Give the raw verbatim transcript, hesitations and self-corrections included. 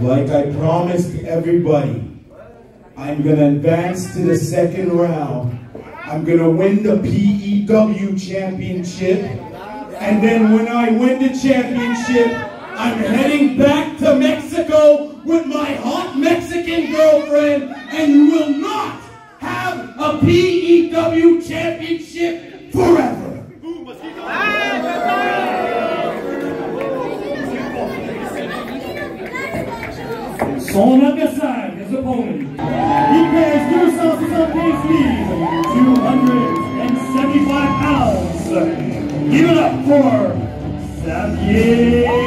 Like I promised everybody, I'm going to advance to the second round. I'm going to win the P E W championship. And then when I win the championship, I'm heading back to Mexico with my hot Mexican girlfriend. And you will not have a P E W championship forever. On other side, his opponent, he bears two sauces on his knees, two hundred seventy-five pounds. Give it up for Xavier